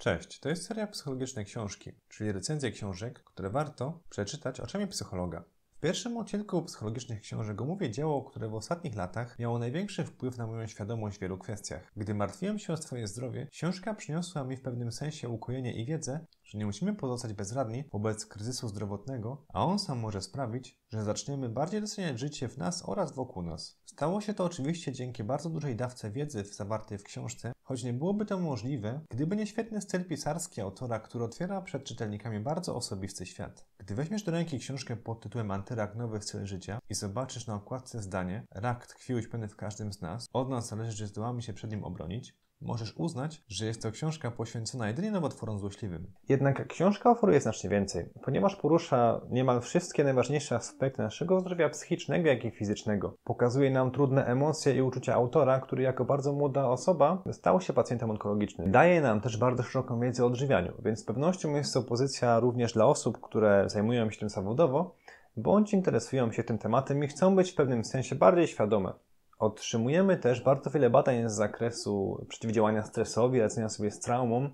Cześć, to jest seria psychologicznej książki, czyli recenzje książek, które warto przeczytać oczami psychologa. W pierwszym odcinku psychologicznych książek omówię dzieło, które w ostatnich latach miało największy wpływ na moją świadomość w wielu kwestiach. Gdy martwiłem się o swoje zdrowie, książka przyniosła mi w pewnym sensie ukojenie i wiedzę, że nie musimy pozostać bezradni wobec kryzysu zdrowotnego, a on sam może sprawić, że zaczniemy bardziej doceniać życie w nas oraz wokół nas. Stało się to oczywiście dzięki bardzo dużej dawce wiedzy zawartej w książce, choć nie byłoby to możliwe, gdyby nie świetny styl pisarski autora, który otwiera przed czytelnikami bardzo osobisty świat. Gdy weźmiesz do ręki książkę pod tytułem Antyrak – Nowy styl życia i zobaczysz na okładce zdanie „Rak tkwi uśpiony w każdym z nas, od nas zależy, czy zdołamy się przed nim obronić”, możesz uznać, że jest to książka poświęcona jedynie nowotworom złośliwym. Jednak książka oferuje znacznie więcej, ponieważ porusza niemal wszystkie najważniejsze aspekty naszego zdrowia psychicznego, jak i fizycznego. Pokazuje nam trudne emocje i uczucia autora, który jako bardzo młoda osoba stał się pacjentem onkologicznym. Daje nam też bardzo szeroką wiedzę o odżywianiu, więc z pewnością jest to pozycja również dla osób, które zajmują się tym zawodowo, bądź interesują się tym tematem i chcą być w pewnym sensie bardziej świadome. Otrzymujemy też bardzo wiele badań z zakresu przeciwdziałania stresowi, radzenia sobie z traumą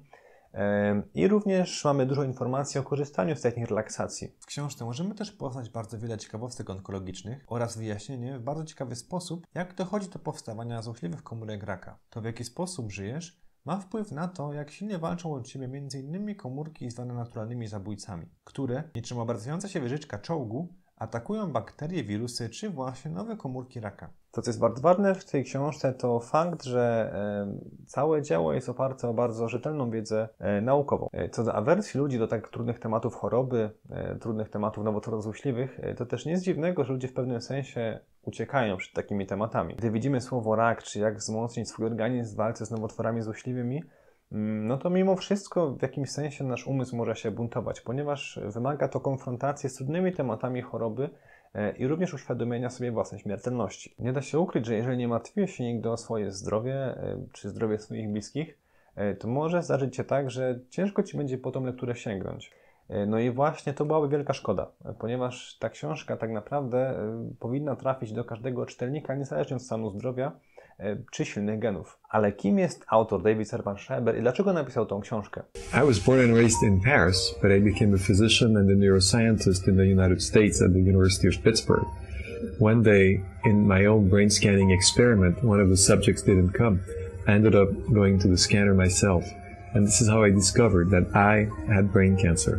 i również mamy dużo informacji o korzystaniu z technik relaksacji. W książce możemy też poznać bardzo wiele ciekawostek onkologicznych oraz wyjaśnienie w bardzo ciekawy sposób, jak dochodzi do powstawania złośliwych komórek raka. To, w jaki sposób żyjesz, ma wpływ na to, jak silnie walczą od Ciebie m.in. komórki zwane naturalnymi zabójcami, które, niczym obracająca się wieżyczka czołgu, atakują bakterie, wirusy czy właśnie nowe komórki raka. To, co jest bardzo ważne w tej książce, to fakt, że całe dzieło jest oparte o bardzo rzetelną wiedzę naukową. Co do awersji ludzi do tak trudnych tematów choroby, trudnych tematów nowotworów złośliwych, to też nic dziwnego, że ludzie w pewnym sensie uciekają przed takimi tematami. Gdy widzimy słowo rak, czy jak wzmocnić swój organizm w walce z nowotworami złośliwymi, no to mimo wszystko w jakimś sensie nasz umysł może się buntować, ponieważ wymaga to konfrontacji z trudnymi tematami choroby i również uświadomienia sobie własnej śmiertelności. Nie da się ukryć, że jeżeli nie martwiłeś się nigdy o swoje zdrowie, czy zdrowie swoich bliskich, to może zdarzyć się tak, że ciężko Ci będzie po tą lekturę sięgnąć. No i właśnie to byłaby wielka szkoda, ponieważ ta książka tak naprawdę powinna trafić do każdego czytelnika, niezależnie od stanu zdrowia czy silnych genów. Ale kim jest autor David Servan Schreiber i dlaczego napisał tą książkę? I was born and raised in Paris, but I became a physician and a neuroscientist in the United States at the University of Pittsburgh. One day, in my own brain scanning experiment, one of the subjects didn't come. I ended up going to the scanner myself, and this is how I discovered that I had brain cancer.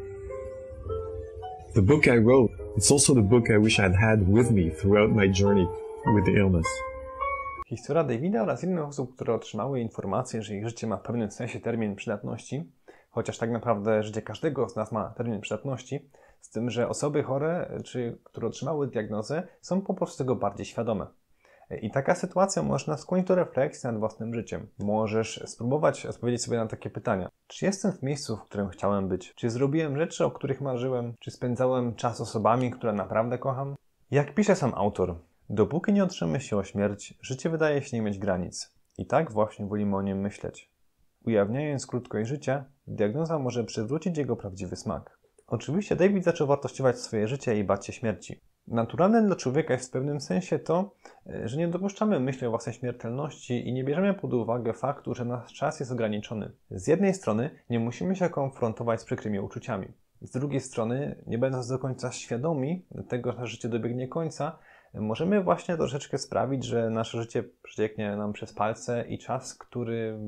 The book I wrote, it's also the book I wish I'd had with me throughout my journey with the illness. Historia Davida oraz innych osób, które otrzymały informację, że ich życie ma w pewnym sensie termin przydatności, chociaż tak naprawdę życie każdego z nas ma termin przydatności, z tym, że osoby chore, czy które otrzymały diagnozę, są po prostu tego bardziej świadome. I taka sytuacja może nas skłonić do refleksji nad własnym życiem. Możesz spróbować odpowiedzieć sobie na takie pytania. Czy jestem w miejscu, w którym chciałem być? Czy zrobiłem rzeczy, o których marzyłem? Czy spędzałem czas z osobami, które naprawdę kocham? Jak pisze sam autor, dopóki nie otrzymy się o śmierć, życie wydaje się nie mieć granic. I tak właśnie wolimy o nim myśleć. Ujawniając krótkość życia, diagnoza może przywrócić jego prawdziwy smak. Oczywiście David zaczął wartościować swoje życie i bać się śmierci. Naturalne dla człowieka jest w pewnym sensie to, że nie dopuszczamy myśli o własnej śmiertelności i nie bierzemy pod uwagę faktu, że nasz czas jest ograniczony. Z jednej strony nie musimy się konfrontować z przykrymi uczuciami. Z drugiej strony, nie będąc do końca świadomi tego, że nasze życie dobiegnie końca, możemy właśnie troszeczkę sprawić, że nasze życie przecieknie nam przez palce i czas, który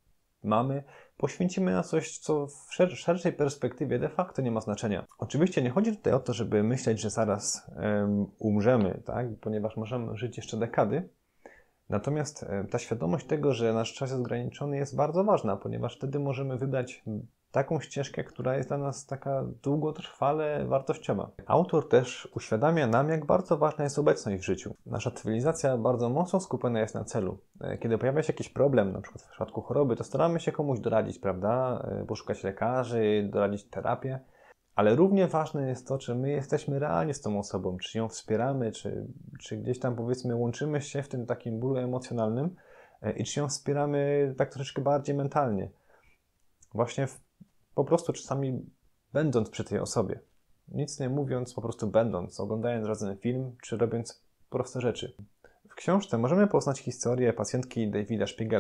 mamy, poświęcimy na coś, co w szerszej perspektywie de facto nie ma znaczenia. Oczywiście nie chodzi tutaj o to, żeby myśleć, że zaraz umrzemy, tak? Ponieważ możemy żyć jeszcze dekady. Natomiast ta świadomość tego, że nasz czas jest ograniczony, jest bardzo ważna, ponieważ wtedy możemy wybrać taką ścieżkę, która jest dla nas taka długotrwale wartościowa. Autor też uświadamia nam, jak bardzo ważna jest obecność w życiu. Nasza cywilizacja bardzo mocno skupiona jest na celu. Kiedy pojawia się jakiś problem, na przykład w przypadku choroby, to staramy się komuś doradzić, prawda? Poszukać lekarzy, doradzić terapię. Ale równie ważne jest to, czy my jesteśmy realnie z tą osobą, czy ją wspieramy, czy gdzieś tam powiedzmy łączymy się w tym takim bólu emocjonalnym i czy ją wspieramy tak troszeczkę bardziej mentalnie. Właśnie po prostu czasami będąc przy tej osobie. Nic nie mówiąc, po prostu będąc, oglądając razem film, czy robiąc proste rzeczy. W książce możemy poznać historię pacjentki Davida Spiegela.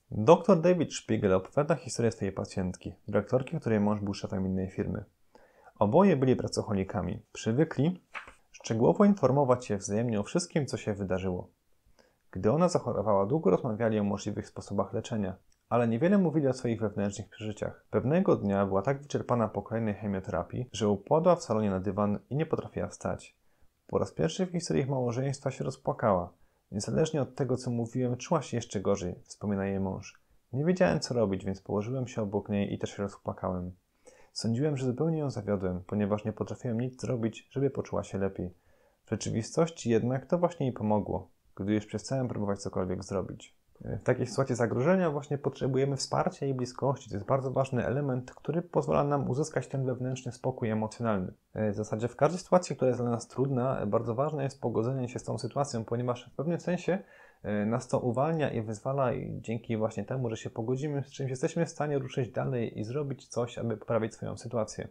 Dr David Spiegel opowiada historię swojej pacjentki, dyrektorki, której mąż był szefem innej firmy. Oboje byli pracocholikami. Przywykli szczegółowo informować się wzajemnie o wszystkim, co się wydarzyło. Gdy ona zachorowała, długo rozmawiali o możliwych sposobach leczenia, ale niewiele mówili o swoich wewnętrznych przeżyciach. Pewnego dnia była tak wyczerpana po kolejnej chemioterapii, że upadła w salonie na dywan i nie potrafiła wstać. Po raz pierwszy w historii ich małżeństwa się rozpłakała. Niezależnie od tego, co mówiłem, czuła się jeszcze gorzej, wspomina jej mąż. Nie wiedziałem, co robić, więc położyłem się obok niej i też się rozpłakałem. Sądziłem, że zupełnie ją zawiodłem, ponieważ nie potrafiłem nic zrobić, żeby poczuła się lepiej. W rzeczywistości jednak to właśnie jej pomogło, gdy już przestałem próbować cokolwiek zrobić. W takiej sytuacji zagrożenia właśnie potrzebujemy wsparcia i bliskości. To jest bardzo ważny element, który pozwala nam uzyskać ten wewnętrzny spokój emocjonalny. W zasadzie w każdej sytuacji, która jest dla nas trudna, bardzo ważne jest pogodzenie się z tą sytuacją, ponieważ w pewnym sensie nas to uwalnia i wyzwala i dzięki właśnie temu, że się pogodzimy z czymś, jesteśmy w stanie ruszyć dalej i zrobić coś, aby poprawić swoją sytuację.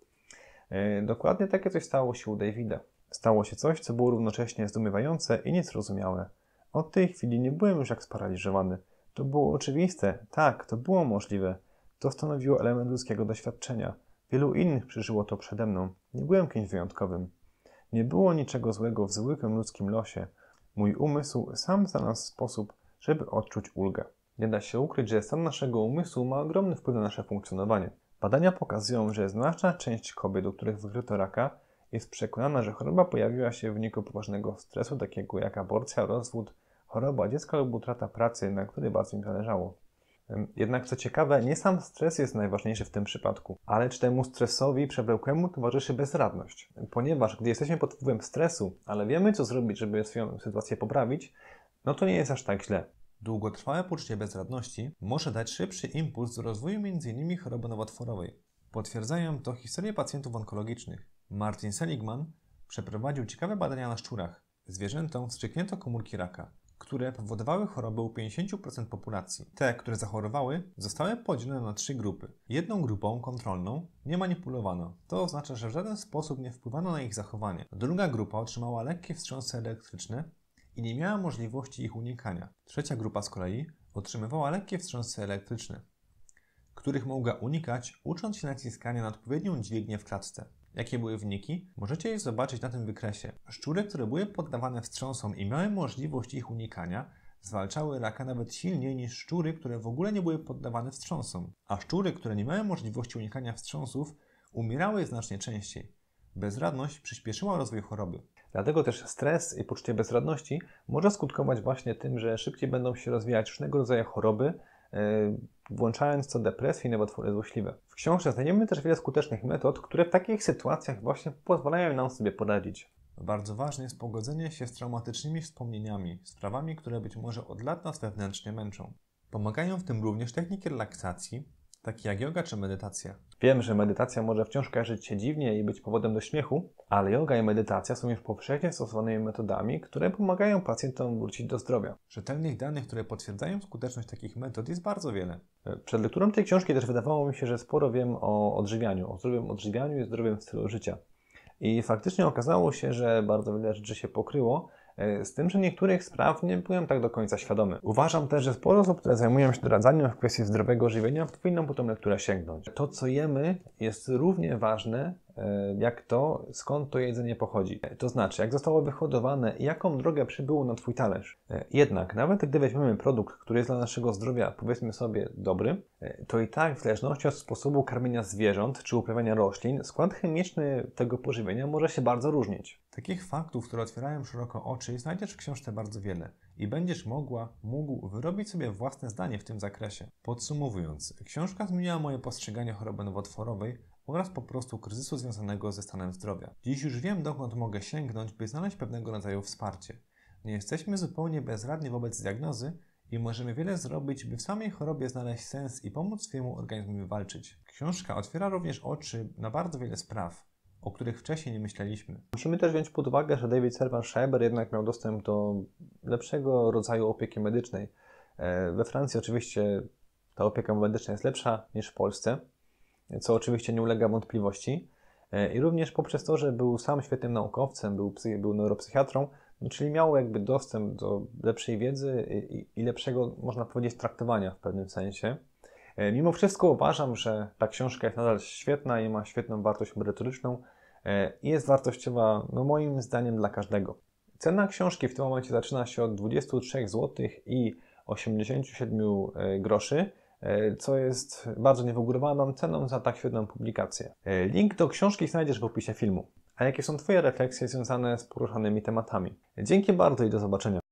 Dokładnie takie coś stało się u Davida. Stało się coś, co było równocześnie zdumiewające i niezrozumiałe. Od tej chwili nie byłem już jak sparaliżowany. To było oczywiste. Tak, to było możliwe. To stanowiło element ludzkiego doświadczenia. Wielu innych przeżyło to przede mną. Nie byłem kimś wyjątkowym. Nie było niczego złego w zwykłym ludzkim losie. Mój umysł sam znalazł sposób, żeby odczuć ulgę. Nie da się ukryć, że stan naszego umysłu ma ogromny wpływ na nasze funkcjonowanie. Badania pokazują, że znaczna część kobiet, u których wykryto raka, jest przekonana, że choroba pojawiła się w wyniku poważnego stresu, takiego jak aborcja, rozwód, choroba dziecka lub utrata pracy, na której bardzo im zależało. Jednak co ciekawe, nie sam stres jest najważniejszy w tym przypadku, ale lecz temu stresowi przewlekłemu towarzyszy bezradność. Ponieważ gdy jesteśmy pod wpływem stresu, ale wiemy co zrobić, żeby swoją sytuację poprawić, no to nie jest aż tak źle. Długotrwałe poczucie bezradności może dać szybszy impuls do rozwoju m.in. choroby nowotworowej. Potwierdzają to historie pacjentów onkologicznych. Martin Seligman przeprowadził ciekawe badania na szczurach. Zwierzętom wstrzyknięto komórki raka, które powodowały chorobę u 50% populacji. Te, które zachorowały, zostały podzielone na 3 grupy. Jedną grupą, kontrolną, nie manipulowano. To oznacza, że w żaden sposób nie wpływano na ich zachowanie. Druga grupa otrzymała lekkie wstrząsy elektryczne i nie miała możliwości ich unikania. Trzecia grupa z kolei otrzymywała lekkie wstrząsy elektryczne, których mogła unikać, ucząc się naciskania na odpowiednią dźwignię w klatce. Jakie były wyniki? Możecie je zobaczyć na tym wykresie. Szczury, które były poddawane wstrząsom i miały możliwość ich unikania, zwalczały raka nawet silniej niż szczury, które w ogóle nie były poddawane wstrząsom. A szczury, które nie miały możliwości unikania wstrząsów, umierały znacznie częściej. Bezradność przyspieszyła rozwój choroby. Dlatego też stres i poczucie bezradności może skutkować właśnie tym, że szybciej będą się rozwijać różnego rodzaju choroby, włączając co depresję i nowotwory złośliwe. W książce znajdziemy też wiele skutecznych metod, które w takich sytuacjach właśnie pozwalają nam sobie poradzić. Bardzo ważne jest pogodzenie się z traumatycznymi wspomnieniami, sprawami, które być może od lat nas wewnętrznie męczą. Pomagają w tym również techniki relaksacji, takie jak joga czy medytacja. Wiem, że medytacja może wciąż kojarzyć się dziwnie i być powodem do śmiechu, ale joga i medytacja są już powszechnie stosowanymi metodami, które pomagają pacjentom wrócić do zdrowia. Rzetelnych danych, które potwierdzają skuteczność takich metod, jest bardzo wiele. Przed lekturą tej książki też wydawało mi się, że sporo wiem o odżywianiu, o zdrowym odżywianiu i zdrowym stylu życia. I faktycznie okazało się, że bardzo wiele rzeczy się pokryło, z tym, że niektórych spraw nie byłem tak do końca świadomy. Uważam też, że sporo osób, które zajmują się doradzaniem w kwestii zdrowego żywienia, powinno po tą lekturę sięgnąć. To, co jemy, jest równie ważne, jak to, skąd to jedzenie pochodzi. To znaczy, jak zostało wyhodowane i jaką drogę przybyło na Twój talerz. Jednak, nawet gdy weźmiemy produkt, który jest dla naszego zdrowia, powiedzmy sobie, dobry, to i tak w zależności od sposobu karmienia zwierząt czy uprawiania roślin, skład chemiczny tego pożywienia może się bardzo różnić. Takich faktów, które otwierają szeroko oczy, znajdziesz w książce bardzo wiele i będziesz mógł wyrobić sobie własne zdanie w tym zakresie. Podsumowując, książka zmieniła moje postrzeganie choroby nowotworowej oraz po prostu kryzysu związanego ze stanem zdrowia. Dziś już wiem, dokąd mogę sięgnąć, by znaleźć pewnego rodzaju wsparcie. Nie jesteśmy zupełnie bezradni wobec diagnozy i możemy wiele zrobić, by w samej chorobie znaleźć sens i pomóc swojemu organizmowi walczyć. Książka otwiera również oczy na bardzo wiele spraw, o których wcześniej nie myśleliśmy. Musimy też wziąć pod uwagę, że David Servan Schreiber jednak miał dostęp do lepszego rodzaju opieki medycznej. We Francji oczywiście ta opieka medyczna jest lepsza niż w Polsce, co oczywiście nie ulega wątpliwości. I również poprzez to, że był sam świetnym naukowcem, był neuropsychiatrą, czyli miał jakby dostęp do lepszej wiedzy i lepszego, można powiedzieć, traktowania w pewnym sensie. Mimo wszystko uważam, że ta książka jest nadal świetna i ma świetną wartość merytoryczną i jest wartościowa, no moim zdaniem, dla każdego. Cena książki w tym momencie zaczyna się od 23 zł i 87 groszy, co jest bardzo niewygórowaną ceną za tak świetną publikację. Link do książki znajdziesz w opisie filmu. A jakie są Twoje refleksje związane z poruszanymi tematami? Dzięki bardzo i do zobaczenia.